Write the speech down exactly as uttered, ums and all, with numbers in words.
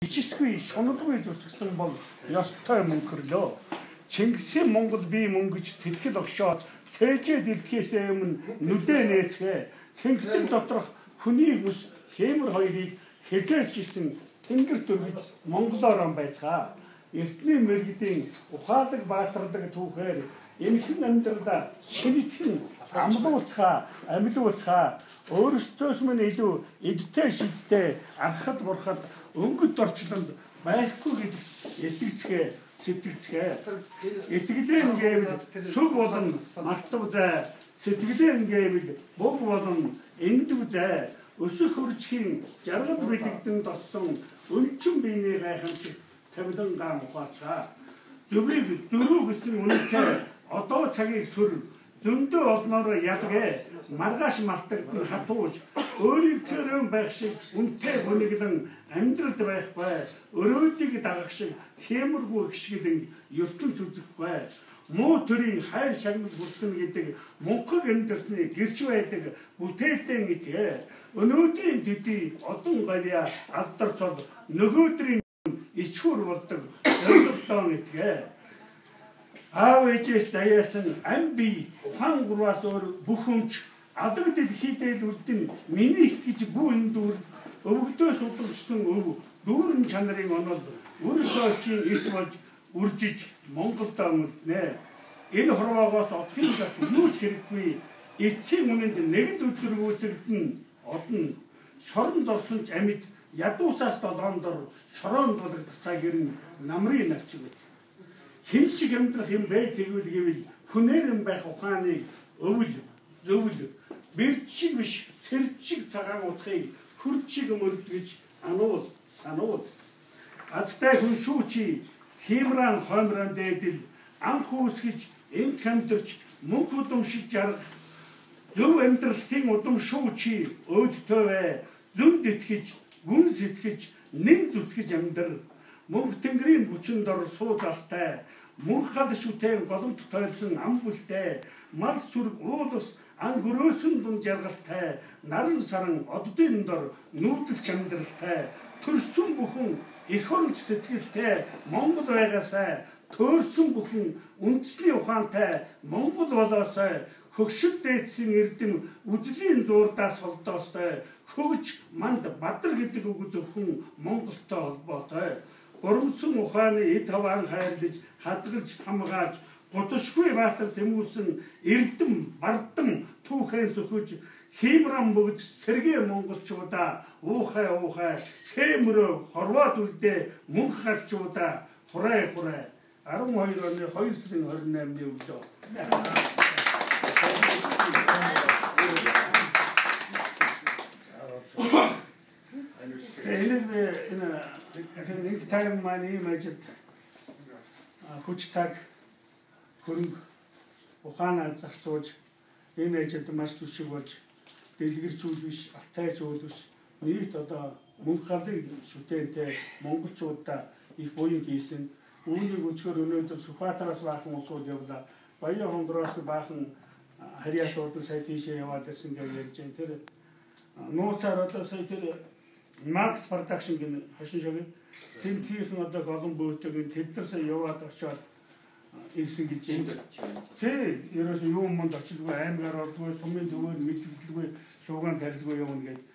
Ичисгүй шуналгүй зүтгэсэн бол ёстой мөнгөрлөө. Чингисийн Монгол бие мөнгөж сэтгэл огшоод цээжээ дэлдэхээсээ өмнө нүдээ нээцгээ хэнгтэн доторх хүний бүс хэмэр хоёрыг хязгаарч гисэн тэнгэр дөрвөж монголоор байцгаа. Эртний мэрэгдийн ухаалаг баатардаг түүхээр энэхэн амьдралаа шинэтхэн амлуулцгаа, амилуулцгаа өөрсдөөс мөн илүү эдтэй шидтэй архад бурхад өнгөт орчлонд байхгүй гэдэгт итгэцгээ сэтгэцгээ. Итгэлэн гэвэл сүг болон мартав зай, сэтгэлэн гэвэл бог болон эндв зай. Өсөх хурцгийн жаргал бэлэгдэн тоссон өнчин биений гайхамшиг тавилан гаан ухаацгаа. Зүрийг зөрүү гэсэн үнэтэй одоо цагийг сүр зөндөө олноороо ядгэ маргааш мартагдсан хатууж өөрийнхөө байх шиг үнтэй хүниглэн амьдралд байх бай. Өрөөдийг дагах шиг хэмэргүй гიშгэлэн ертөнц үзэх бай. Муу төрийн хайр шагнал бүртэн гэдэг мунхаг амьдсны гэрч байдаг бүтээлтэй итгэ. Өнөөдрийн төдий одон гавья алдарцол нөгөөдрийн ичхүр болдог ойлголтоо итгэ. Аав ээжээс заяасан ам бие ухаан гурваас өөр бүх өмч адаг дэлхийдээ л үлдэн минийх гэж бүү эндүр өвгдөөс удамжсан өв дүүрэн чанарын онол өрсөөсийн эрс болж үржиж Монголдо өмөлднэ. Энэ хорвоогоос одохын зат юу ч хэрэггүй эцсийн үнэнд нэг л өдөр үүсгдэн одно шоронд орсон ч амьд ядуусаас долоондор шороон дулагдах цаг ирэн намрын навч мэт. Хэн шиг амьдрах юм бэ тэгвэл гэвэл хүнээрэн байх ухааныг өвөл зөвл бэрч шиг биш цэрч шиг цагаан утгыг хурд шиг мөрдгөж ануул сануул. Азтай хүн шүүчи химран хомрон дээдэл анх үүсгэж энх амьдарч мөнх удамшиж жаргах зөв амьдралтын удам шүүчи өөдтэй бай. Зүнд итгэж гүн сэтгэж нэн зүтгэж амьдрал мөнх тэнгэрийн бүчин дор сууж алтай мөнх хал шүтэн голомт тойрсон ам бүлтэй мал сүрг уулс ан гөрөөсөн дун жаргалтай наран саран оддын дор нүүдэлч амьдралтай төрсөн бүхэн эх оронч сэтгэлтэй Монгол байгаасай төөрсөн бүхэн үндэсний ухаантай Монгол болоосай хөгшөд дээдсийн эрдэм үзлийн зуурдаас холдоостой хөгж манд бадар гэдэг үг зөвхөн Монголтой холбоотой. Горомсон ухааны эд хаваан хайрлаж хадгалж хамгааж гутшгүй баатар тэмүүлсэн эрдэм бардам түүхэн сөхөж химран бүгд сэргээ монголчуудаа уухай уухай хэмрөө хорвоод үлдээ мөнх харчуудаа хурай хурай. арван хоёр оны хоёр сарын хорин наймны өглөө. Энэ нэг тайм маань ийм ажил хүч таг хөрөнгө ухаанаа зарцуулж энэ ажилд маш түшиг болж дэлгэрчүүл биш алтай зүйл биш нийт одоо мөнх халыг шүтэнтэй монголчуудаа их буян хийсэн. Үүнийг үзэхээр өнөөдөр Сүхбаатараас баахан усууд явлаа. Баян хонгороос баахан харьяатууд сая тийшээ яваад ирсэн гэж ярьж байна. Тэр нууцаар одоо сая тэр Max Production гэх хошин шогийн тэмтгийнхэн одоо голон бөөтэйг тэд нар сая яваад очоод ирсэн гэж байна. Тэг, ерөөсөө юу юмд очилгүй аймгаар ордгүй сумын төвөөр мэдгэлгүй шууган тарилгүй юм гээд